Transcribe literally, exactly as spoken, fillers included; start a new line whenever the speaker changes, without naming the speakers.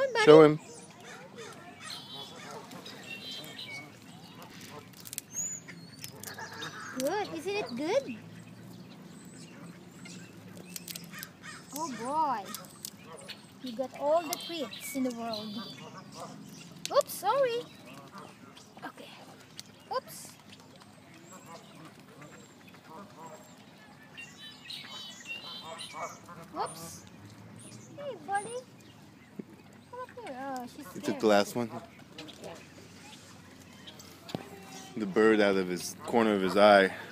buddy.
Show him.
Good. Isn't it good? Oh boy. You got all the treats in the world. Oops, sorry. Okay. Oops. Whoops. Hey, buddy. Come up here. Oh, she's scared.
He took the last one. The bird out of his corner of his eye.